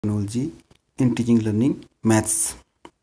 Technology in teaching learning maths.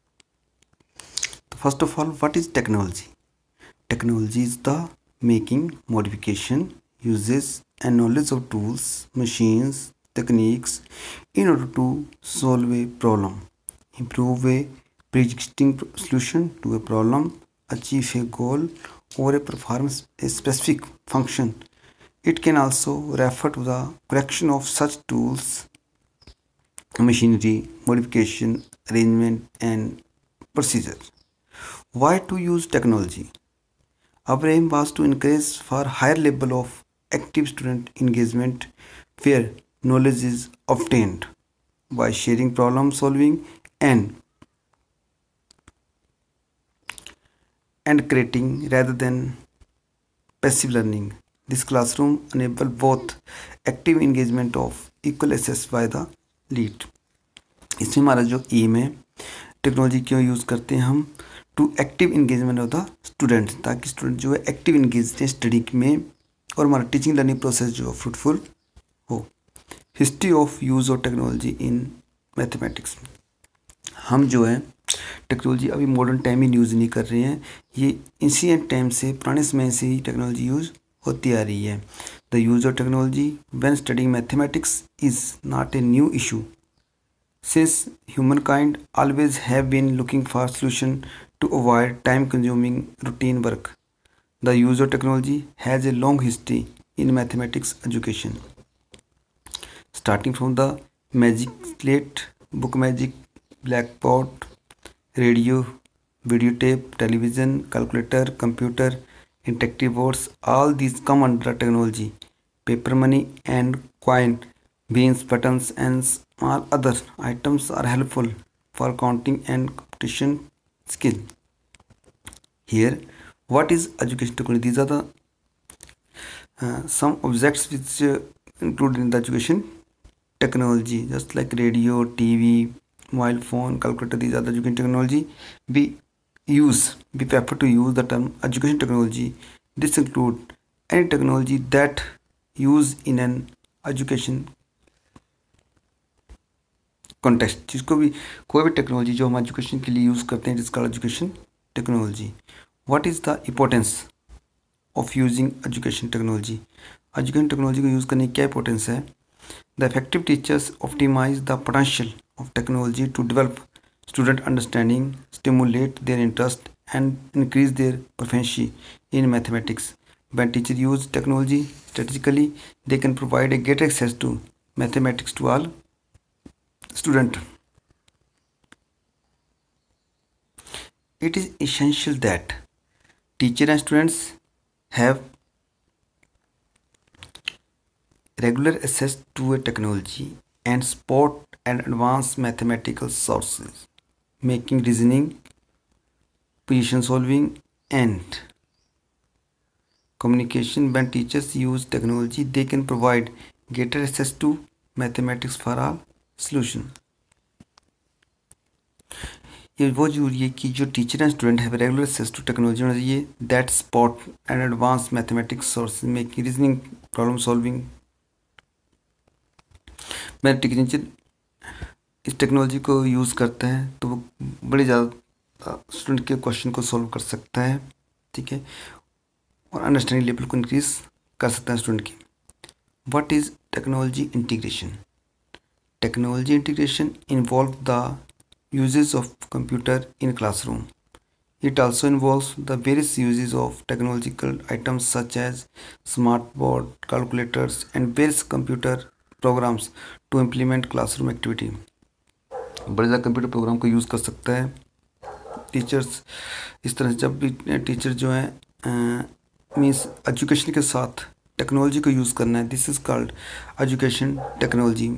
First of all, what is technology? Technology is the making, modification, uses and knowledge of tools, machines, techniques in order to solve a problem, improve a pre-existing solution to a problem, achieve a goal, or perform a specific function. It can also refer to the collection of such tools, machinery, modification, arrangement and procedure. Why to use technology? Our aim was to encourage for higher level of active student engagement where knowledge is obtained by sharing problem solving and creating rather than passive learning. This classroom enable both active engagement of equal access by the lead. इसमें हमारा जो M है, technology क्यों use करते हैं हम, to active engagement of the student, ताकि student जो है एक्टिव इंगेज हैं स्टडी में और हमारा टीचिंग लर्निंग प्रोसेस जो है फ्रूटफुल हो। History of use of technology in mathematics. हम जो है टेक्नोलॉजी अभी मॉडर्न टाइम में यूज़ नहीं कर रहे हैं, ये एंशिएंट टाइम से, पुराने समय से ही टेक्नोलॉजी यूज़ होती आ रही है। The use of technology when studying mathematics is not a new issue since humankind always have been looking for solution to avoid time consuming routine work. The use of technology has a long history in mathematics education, starting from the magic slate, book magic, blackboard, radio, videotape, television, calculator, computer, interactive boards. All these come under technology. Paper money and coin, beans, buttons and small other items are helpful for counting and computation skill. Here, what is education technology? These are the some objects which included in the education technology, just like radio, TV, mobile phone, calculator. These are the education technology. We prefer to use the term education technology. This include any technology that used in an education context, जिसको भी कोई भी technology जो हम education के लिए use करते हैं, जिसका education technology. What is the importance of using education technology? Education technology को यूज़ करने की क्या इंपॉर्टेंस है? The effective teachers optimise the potential of technology to develop student understanding, stimulate their interest and increase their proficiency in mathematics. When teachers use technology strategically, they can provide a greater access to mathematics to all students. It is essential that teachers and students have regular access to a technology and support and advanced mathematical sources, making reasoning, position solving, and communication. When teachers use technology, they can provide greater access to mathematics for all solution. ये वो जरूरी है कि जो teacher and student है regular access to technology होना चाहिए, that support and advance mathematics source, making reasoning, problem solving. मैं टीचर इस टेक्नोलॉजी को यूज़ करता है तो वो बड़े ज़्यादा स्टूडेंट के क्वेश्चन को सॉल्व कर सकता है, ठीक है, और अंडरस्टैंडिंग लेवल को इंक्रीज कर सकता है स्टूडेंट की। What is technology integration? Technology integration involve the uses of computer in classroom. It also involves the various uses of technological items such as smartboard, calculators and various computer programs to implement classroom activity. बड़े ज़्यादा computer program को use कर सकता है teachers. इस तरह से जब भी टीचर जो है मीन्स एजुकेशन के साथ टेक्नोलॉजी को यूज़ करना है, this is called education technology.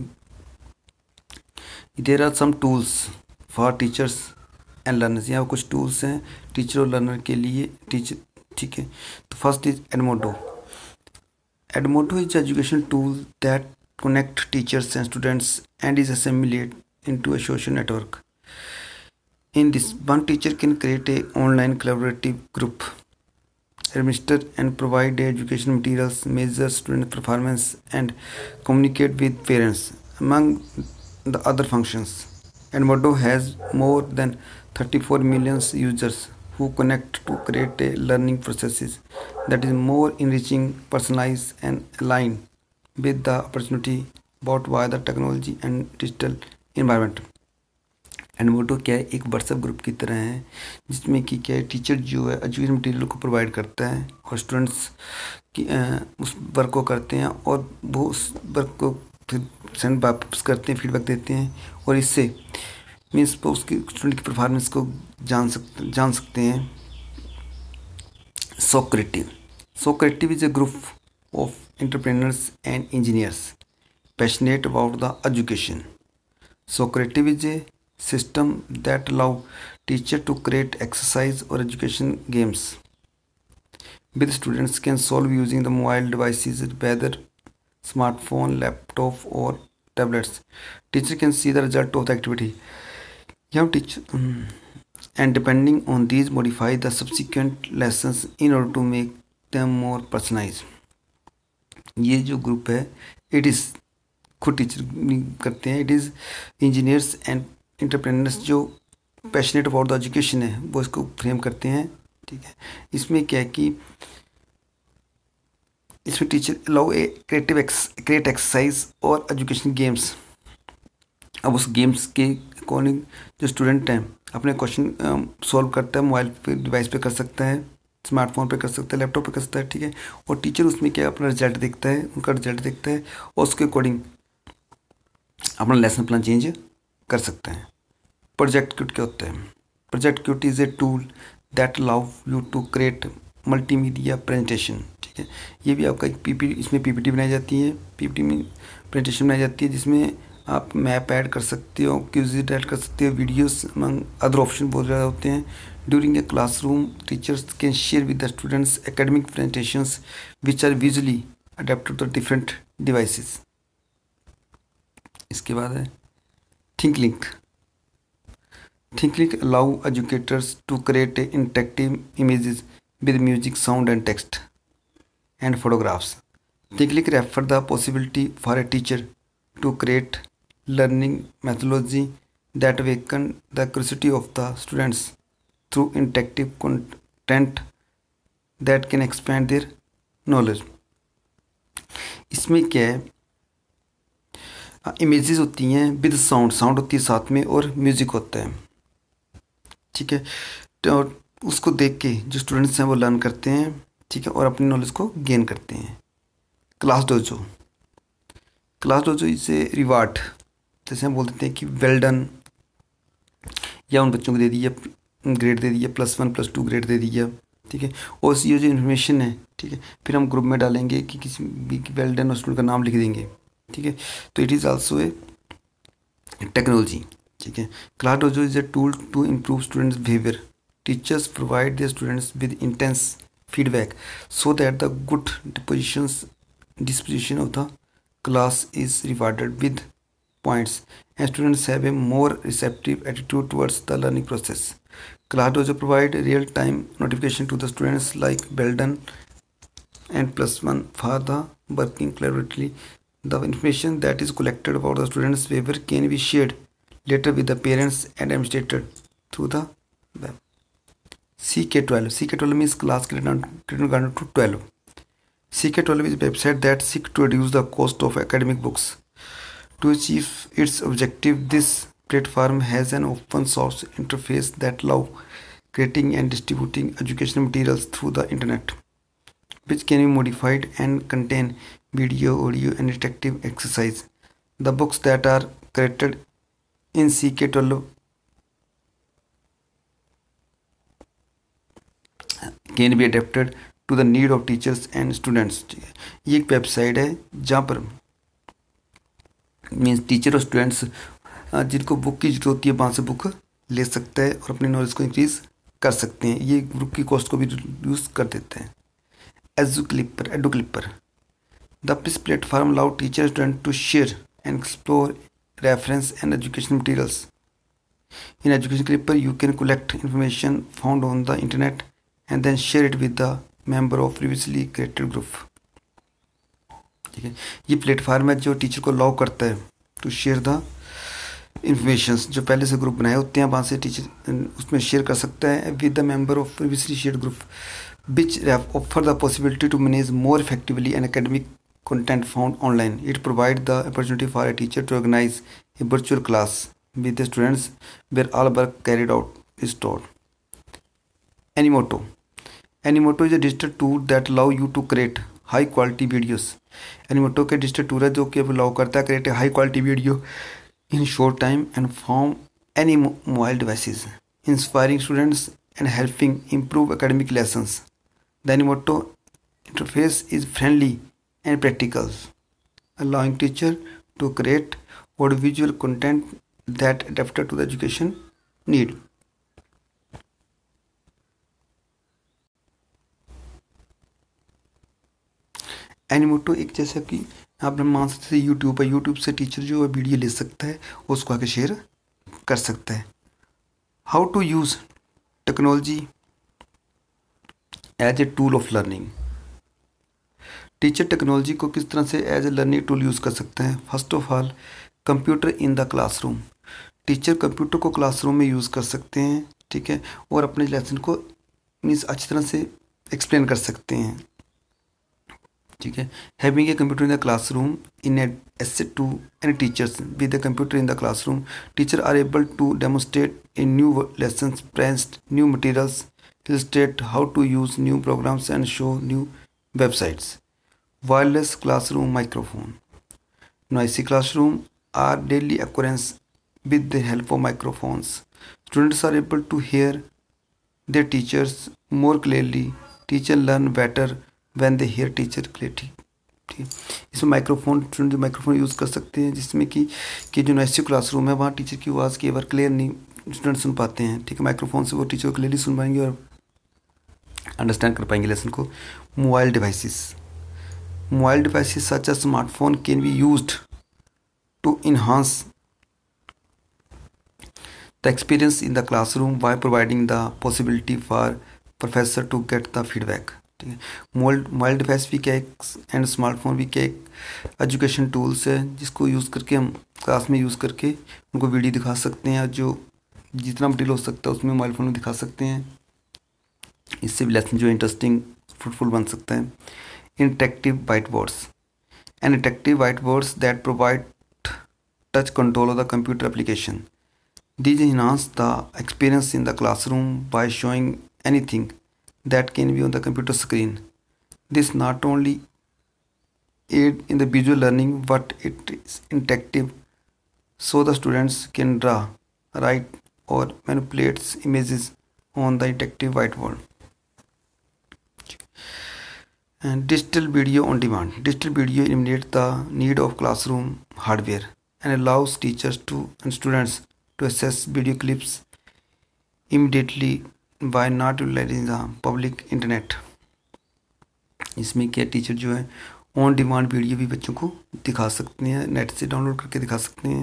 There are some tools for teachers and learners. यहाँ कुछ टूल्स हैं टीचर और लर्नर के लिए, टीचर, ठीक है. तो first is Edmodo. Edmodo is education tool that connect teachers and students and is assimilate into a social network. In this, one teacher can create a online collaborative group, administer and provide educational materials, measure student performance and communicate with parents. Among the other functions. Edmodo has more than 34 million users who connect to create a learning processes that is more enriching, personalized, and aligned with the opportunity brought by the technology and digital environment. Edmodo क्या है, एक WhatsApp group की तरह है जिसमें कि क्या है, टीचर जो है एजुकेशन मटेरियल को प्रोवाइड करता है और स्टूडेंट्स की उस वर्क को करते हैं और वो उस वर्क को फिर सेंड वापस करते हैं, फीडबैक देते हैं और इससे मीन्स वो उसकी स्टूडेंट की परफॉर्मेंस को जान सकते हैं. Socrative is a group of entrepreneurs and engineers passionate about the education. Socrative is a system that allow teacher to create exercise or education games with students can solve using the mobile devices, whether smartphone, laptop or tablets. Teacher can see the result of the activity. You have teach and depending on these modify the subsequent lessons in order to make them more personalized. ये जो group है it is खुद teacher करते हैं. It is engineers and entrepreneurs जो passionate about the education है वो इसको फ्रेम करते हैं. ठीक है, इसमें क्या है कि इसमें teacher allow a create exercise और एजुकेशन गेम्स. अब उस गेम्स के अकॉर्डिंग जो स्टूडेंट हैं अपने क्वेश्चन सॉल्व करता है, मोबाइल पे डिवाइस पे कर सकता है, स्मार्टफोन पे कर सकता है, लैपटॉप पे कर सकता है. ठीक है, और टीचर उसमें क्या अपना रिजल्ट देखता है, उनका रिजल्ट देखता है और उसके अकॉर्डिंग अपना लेसन प्लान चेंज कर सकता है. प्रोजेक्ट क्यूट क्या होता है? Project cute is a tool that allow you to create multimedia presentation. ठीक है, ये भी आपका एक इसमें पीपीटी बनाई जाती है, पीपीटी में प्रेजेंटेशन बनाई जाती है जिसमें आप मैप ऐड कर सकते हो, क्विज़ ऐड कर सकते हो, वीडियोस अमंग अदर ऑप्शन बहुत ज़्यादा होते हैं. During a classroom teachers can share with the students academic presentations which are visually adapted to different devices. इसके बाद है ThingLink. ThingLink allow educators to create interactive images with music, sound and text and photographs. ThinkLink refer the possibility for a teacher to create learning methodology that awaken the curiosity of the students through interactive content that can expand their knowledge. इसमें क्या है, images होती हैं with sound होती है साथ में और म्यूज़िक होता है. ठीक है, तो उसको देख के जो स्टूडेंट्स हैं वो लर्न करते हैं. ठीक है, और अपनी नॉलेज को गेन करते हैं. क्लास डोजो इसे रिवार्ड जैसे हम बोल देते हैं कि वेल डन, या उन बच्चों को दे दिया ग्रेड दे दिया, +1 +2 ग्रेड दे दिया. ठीक है, और ये जो इन्फॉर्मेशन है, ठीक है, फिर हम ग्रुप में डालेंगे कि किसी भी वेल डन और स्टूडेंट का नाम लिख देंगे. ठीक है, तो it is also a technology. ठीक है, ClassDojo is a tool to improve students behaviour. Teachers provide their students with intense feedback so that the good disposition of the class is rewarded with points and students have a more receptive attitude towards the learning process. ClassDojo provide real-time notification to the students like well done and +1 for the working collaboratively. The information that is collected about the students' behavior can be shared later with the parents and administrator through the web. CK12 means class kindergarten to 12. CK12 is a website that seeks to reduce the cost of academic books. To achieve its objective, this platform has an open source interface that allows creating and distributing educational materials through the internet, which can be modified and contain video, audio, and interactive exercise. The books that are created in CK12 can be adapted to the need of teachers and students. ठीक है, ये एक website है जहाँ पर means teacher और students जिनको book की जरूरत होती है वहाँ से बुक ले सकते हैं और अपनी नॉलेज को इंक्रीज कर सकते हैं. ये बुक की कॉस्ट को भी रिड्यूस कर देते हैं. EduClipper this platform allow teacher student to share and explore reference and education materials. In Education Clipper, you can collect information found on the internet and then share it with the member of previously created group. ठीक है, ये platform है जो teacher को allow करता है to share the informations जो पहले से ग्रुप बनाए होते हैं वहाँ से टीचर उसमें शेयर कर सकता है with the member of previously share group which offer the possibility to manage more effectively an academic content found online. It provides the opportunity for a teacher to organize a virtual class with the students where all work carried out is taught. Animoto. Animoto is a digital tool that allow you to create high quality videos. Animoto के digital tool है जो कि allow करता है create a high quality video in short time and from any mobile devices, inspiring students and helping improve academic lessons. The Animoto interface is friendly and practical, allowing teacher to create audiovisual content that adapted to the education need. Animoto एक जैसा कि आप मान सकते हैं YouTube है, YouTube से teacher जो है वीडियो ले सकता है उसको आगे शेयर कर सकता है. How to use technology as a tool of learning. Teacher technology को किस तरह से as a learning tool use कर सकते हैं. First of all computer in the classroom. Teacher computer को क्लासरूम में यूज़ कर सकते हैं, ठीक है, और अपने लेसन को मीन्स अच्छी तरह से एक्सप्लेन कर सकते हैं, ठीक है. Having a computer in the classroom in asset to any teachers. With the computer in the classroom teacher are able to demonstrate in new lessons, present new materials, illustrate how to use new programs and show new websites. Wireless classroom microphone. Noisy classroom are daily occurrence with the help of microphones. Students are able to hear their teachers more clearly. Teacher learn better when they hear teacher clearly. इसमें microphone student जो microphone use कर सकते हैं जिसमें कि जो noisy classroom है वहाँ टीचर की आवाज़ की बार क्लियर नहीं स्टूडेंट सुन पाते हैं, ठीक है. माइक्रोफोन से वो टीचर को क्लियरली सुन पाएंगे और अंडरस्टैंड कर पाएंगे लेसन को. Mobile devices such as smartphone can be used to enhance the experience in the classroom by providing the possibility for professor to get the feedback, ठीक है. मोबाइल डिवाइस भी क्या एक एंड स्मार्टफोन भी क्या एक एजुकेशन टूल्स है जिसको यूज़ करके हम क्लास में यूज़ करके उनको वीडियो दिखा सकते हैं और जो जितना मटेरियल हो सकता है उसमें मोबाइल फ़ोन में दिखा सकते हैं. इससे भी लेसन जो इंटरेस्टिंग फ्रूटफुल बन सकता है. Interactive white boards. And interactive white boards that provide touch control of the computer application. These enhance the experience in the classroom by showing anything that can be on the computer screen. This not only aid in the visual learning but it is interactive, so the students can draw, write or manipulate images on the interactive whiteboard. And digital video on demand. Digital video eliminates the need of classroom hardware and allows teachers and students to access video clips immediately by not utilizing the public internet. इसमें क्या teacher जो है on demand video भी बच्चों को दिखा सकते हैं, नेट से डाउनलोड करके दिखा सकते हैं.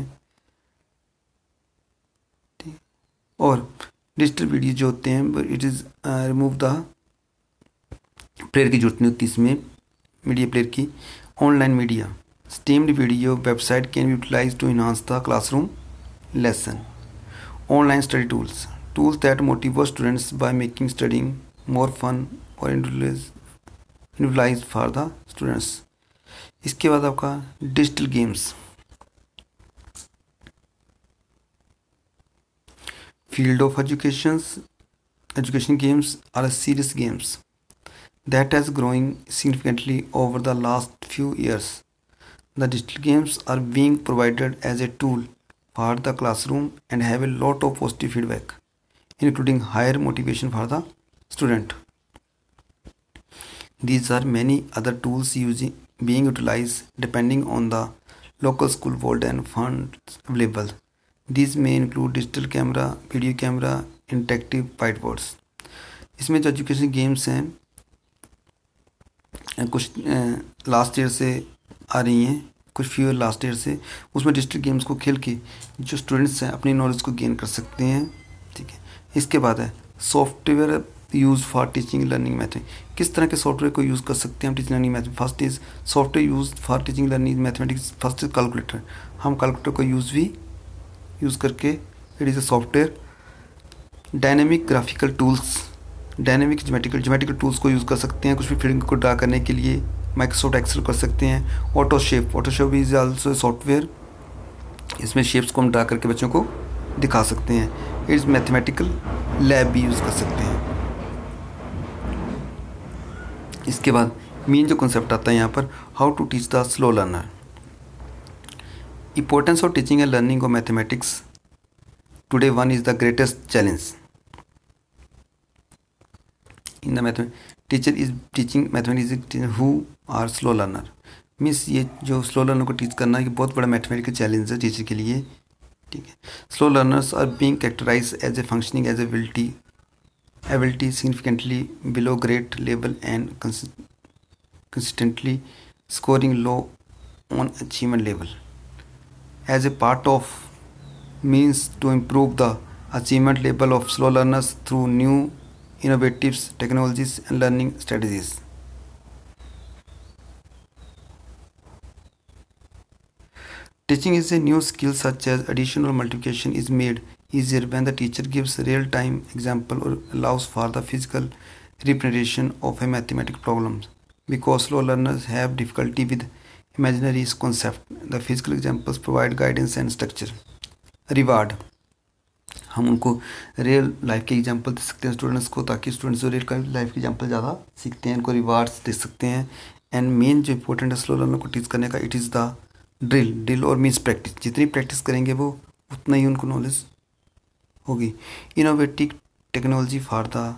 और डिजिटल वीडियो जो होते हैं it is remove the player की जरूरत नहीं होती इसमें मीडिया प्लेयर की. Online media. Streamed video website can be utilise to enhance the classroom lesson. Online study tools. Tools that motivate students by making studying more fun or individualized for the students. इसके बाद आपका digital games. Field of education games are a serious games that has growing significantly over the last few years. The digital games are being provided as a tool for the classroom and have a lot of positive feedback, including higher motivation for the student. These are many other tools being utilized depending on the local school board and funds available. These may include digital camera, video camera, interactive whiteboards. इसमें जो education games हैं कुछ last year से आ रही हैं, कुछ few last year से, उसमें डिजिटल गेम्स को खेल के जो स्टूडेंट्स हैं अपनी नॉलेज को गेन कर सकते हैं, ठीक है. इसके बाद है software use for teaching learning mathematics. किस तरह के सॉफ्टवेयर को यूज़ कर सकते हैं हम teaching learning mathematics. First is software use for teaching learning mathematics. First is calculator. हम कैलकुलेटर को यूज़ भी यूज़ करके, it is a software. Dynamic graphical tools, dynamic geometrical tools को यूज़ कर सकते हैं कुछ भी फिगर को ड्रा करने के लिए। माइक्रोसॉफ्ट एक्सेल कर सकते हैं। ऑटोशेप इज़ आल्सो सॉफ्टवेयर, इसमें शेप्स को हम ड्रा करके बच्चों को दिखा सकते हैं। इट्स मैथमेटिकल लैब भी यूज़ कर सकते हैं। इसके बाद मेन जो कॉन्सेप्ट आता है यहाँ पर, how to teach the slow learner. Importance of teaching and learning of mathematics today one is the greatest challenge in the math. Teacher is teaching mathematics who are slow learner, means ये जो slow learner को teach करना ये बहुत बड़ा mathematical challenge है teacher के लिए। ठीक है, slow learners are being characterise as a functioning as ability significantly below grade level and consistently scoring low on achievement level. As a part of means to improve the achievement level of slow learners through new innovative technologies and learning strategies. Teaching is a new skill such as addition or multiplication is made easier when the teacher gives real-time example or allows for the physical representation of a mathematical problem. Because slow learners have difficulty with imaginary concept, the physical examples provide guidance and structure. Reward, हम उनको real life के example दे सकते हैं students को, ताकि students जो real life के एग्जांपल ज़्यादा सीखते हैं, उनको रिवार्ड्स दे सकते हैं। एंड मेन जो इंपॉर्टेंट है स्लो लर्नर को टीच करने का, इट इज़ द ड्रिल और मीन्स प्रैक्टिस। जितनी प्रैक्टिस करेंगे वो उतना ही उनको नॉलेज होगी। Innovative technology for the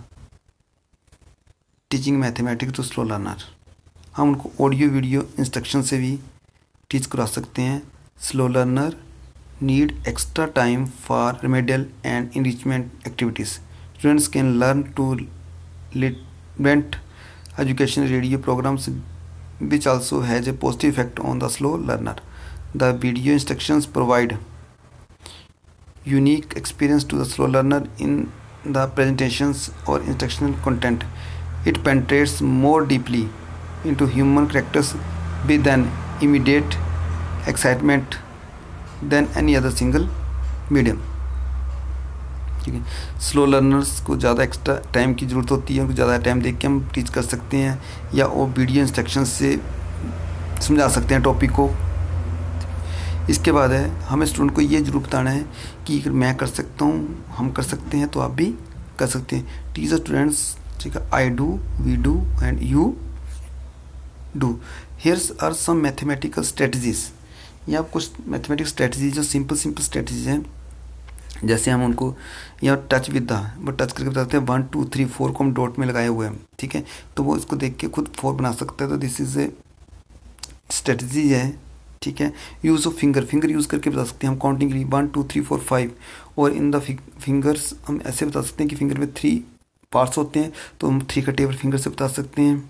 teaching mathematics to slow learner, हम उनको ऑडियो वीडियो इंस्ट्रक्शन से भी टीच करा सकते हैं। Slow learner need extra time for remedial and enrichment activities. Students can learn to relevant education radio programs which also has a positive effect on the slow learner. The video instructions provide unique experience to the slow learner in the presentations or instructional content. It penetrates more deeply into human characters with an immediate excitement than any other single medium. ठीक है, slow learners को ज़्यादा extra time की ज़रूरत होती है, उनको ज़्यादा टाइम देख के हम टीच कर सकते हैं, या वो वीडियो इंस्ट्रक्शन से समझा सकते हैं टॉपिक को। इसके बाद है हमें स्टूडेंट को ये जरूर बताना है कि अगर मैं कर सकता हूँ, हम कर सकते हैं, तो आप भी कर सकते हैं। टीच द स्टूडेंट्स, ठीक है, I do, we do and you do. Here's are some mathematical strategies, या कुछ मैथमेटिक्स स्ट्रेटजी जो सिंपल स्ट्रेटजीज हैं। जैसे हम उनको यहाँ टच विद द, वो टच करके बताते हैं 1 2 3 4 को हम डॉट में लगाए हुए हैं, ठीक है, तो वो इसको देख के खुद 4 बना सकता है। तो दिस इज ए स्ट्रेटजी है, ठीक है। यूज़ ऑफ फिंगर यूज़ करके बता सकते हैं हम काउंटिंग के लिए 1 2 3 4 5, और इन द फिंगर्स हम ऐसे बता सकते हैं कि फिंगर में 3 पार्ट्स होते हैं, तो हम 3 का टेबल फिंगर से बता सकते हैं,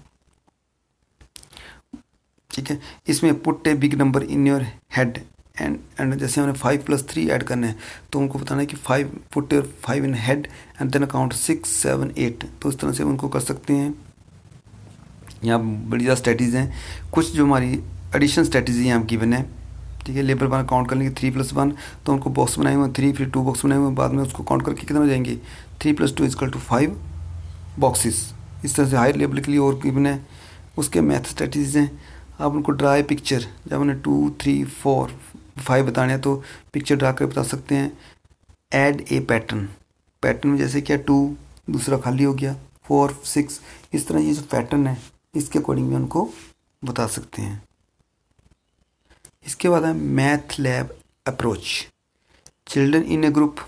ठीक है। इसमें put a big number in your head and जैसे हमने 5 + 3 ऐड करना है, तो उनको बताना है कि 5 put your 5 in head and then count 6 7 8। तो इस तरह से उनको कर सकते हैं। यहाँ बड़ी ज़्यादा स्ट्रेटजीज हैं। कुछ जो हमारी एडिशन स्ट्रेटजी यहाँ गिवन है, ठीक है। लेबर वन काउंट करने की 3 + 1, तो उनको बॉक्स बनाए हुए 3, फिर 2 बॉक्स बनाए हुए, बाद में उसको काउंट करके कितने हो जाएंगे, 3 + 2 = 5 बॉक्सेस। इस तरह से हायर लेवल के लिए और गिवन है। उसके मैथ स्ट्रेटजीज हैं। आप उनको ड्रा ए पिक्चर, जब उन्हें 2 3 4 5 बताने हैं, तो पिक्चर ड्रा कर बता सकते हैं। ऐड ए पैटर्न में जैसे क्या 2 दूसरा खाली हो गया, 4 6, इस तरह ये जो पैटर्न है इसके अकॉर्डिंग भी उनको बता सकते हैं। इसके बाद है math lab approach. Children in a group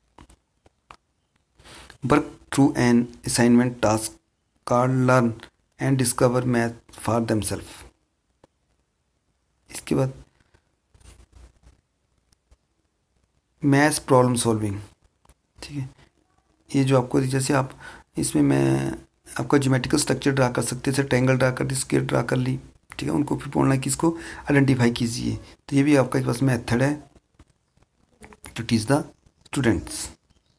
work through an assignment task called learn and discover math for themself. इसके बाद मैथ्स प्रॉब्लम सॉल्विंग, ठीक है। ये जो आपको जैसे आप इसमें मैं आपका ज्योमेट्रिकल स्ट्रक्चर ड्रा कर सकते हैं, जैसे ट्रायंगल ड्रा कर दी, स्क्वायर ड्रा कर ली, ठीक है। उनको फिर बोलना है कि इसको आइडेंटिफाई कीजिए। तो ये भी आपका एक पास मेथड है to teach the students.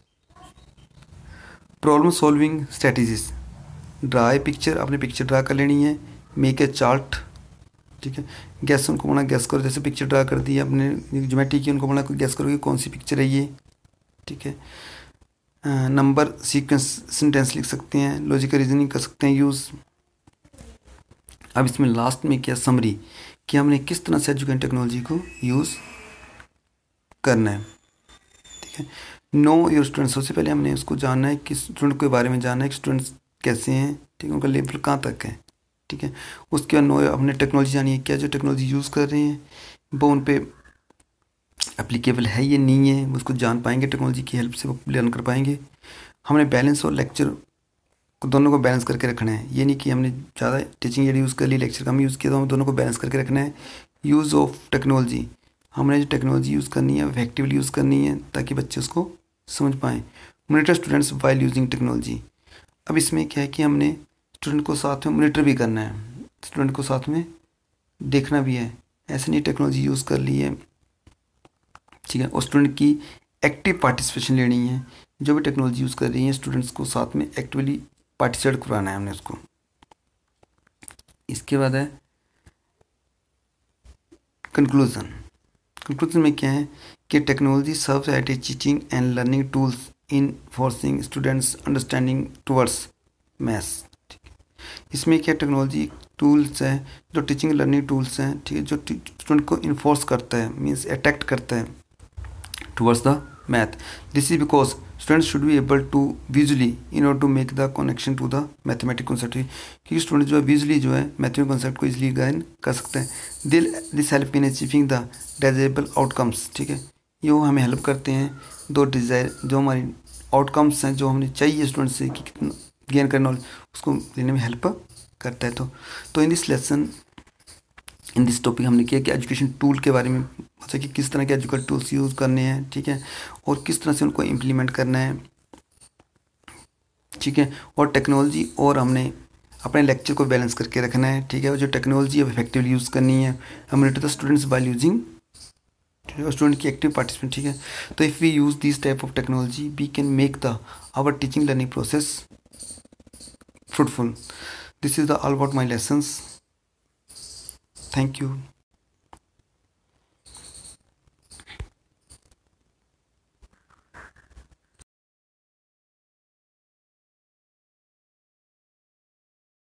Problem solving strategies, draw a picture, आपने पिक्चर ड्रा कर लेनी है। मेक ए चार्ट ठीक है। गैस उनको बोला गैस करो, जैसे पिक्चर ड्रा कर दी आपने ज्योमेट्री की, उनको बोला कोई गैस करो कि कौन सी पिक्चर है ये, ठीक है। नंबर सीक्वेंस सेंटेंस लिख सकते हैं, लॉजिकल रीजनिंग कर सकते हैं यूज़। अब इसमें लास्ट में क्या समरी कि हमने किस तरह से एजुकेशन टेक्नोलॉजी को यूज़ करना है, ठीक है। नो योर स्टूडेंट, सबसे पहले हमने उसको जानना है कि स्टूडेंट के बारे में जानना है कि स्टूडेंट्स कैसे हैं, ठीक है, उनका लेवल कहाँ तक है, ठीक है। उसके बाद नो हमने टेक्नोलॉजी जानी है, क्या जो टेक्नोलॉजी यूज़ कर रहे हैं वो उन पर एप्लीकेबल है ये नहीं है, उसको जान पाएंगे, टेक्नोलॉजी की हेल्प से वो लर्न कर पाएंगे। हमने बैलेंस और लेक्चर को दोनों को बैलेंस करके रखना है, ये नहीं कि हमने ज़्यादा टीचिंग एड यूज़ कर ली, लेक्चर कम यूज़ किया, तो हम दोनों को बैलेंस करके रखना है। यूज़ ऑफ टेक्नोलॉजी, हमने जो टेक्नोलॉजी यूज़ करनी है इफेक्टिवली यूज़ करनी है ताकि बच्चे उसको समझ पाएँ। Monitor students while using technology, अब इसमें क्या है कि हमने स्टूडेंट को साथ में मॉनिटर भी करना है, स्टूडेंट को साथ में देखना भी है, ऐसे नहीं टेक्नोलॉजी यूज़ कर ली है, ठीक है। और स्टूडेंट की एक्टिव पार्टिसिपेशन लेनी है, जो भी टेक्नोलॉजी यूज़ कर रही है स्टूडेंट्स को साथ में एक्टिवली पार्टिसिपेट करवाना है हमने उसको। इसके बाद है कंक्लूजन। कंक्लूजन में क्या है कि technology serves as a teaching and learning tools in forcing students understanding towards maths. इसमें क्या टेक्नोलॉजी टूल्स हैं जो टीचिंग लर्निंग टूल्स हैं, ठीक है, जो स्टूडेंट को इन्फोर्स करता है, मीन्स अट्रैक्ट करता है towards the math. This is because students should be able to visually in order to make the connection to the mathematic concept, क्योंकि स्टूडेंट जो है विजुअली जो है मैथमेटिक कॉन्सेप्ट को इजिली गाइन कर सकते हैं। This help in achieving the desirable outcomes, ठीक है, ये वो हमें हेल्प करते हैं दो डिज़ायर जो हमारी आउटकम्स हैं जो हमें चाहिए स्टूडेंट से कि कितना गेन करना उसको देने में हेल्प करता है। तो in this lesson in this topic हमने किया कि एजुकेशन टूल के बारे में, मतलब कि किस तरह के एजुकेशन टूल्स यूज़ करने हैं, ठीक है, और किस तरह से उनको इम्प्लीमेंट करना है, ठीक है। और टेक्नोलॉजी और हमने अपने लेक्चर को बैलेंस करके रखना है, ठीक है। और जो टेक्नोलॉजी अब इफेक्टिवली यूज़ करनी है हमने to the students by using, student की एक्टिव पार्टिसिपेंट, ठीक है। तो if we use this type of technology we can make the our teaching learning process fruitful. This is the all about my lessons. Thank you.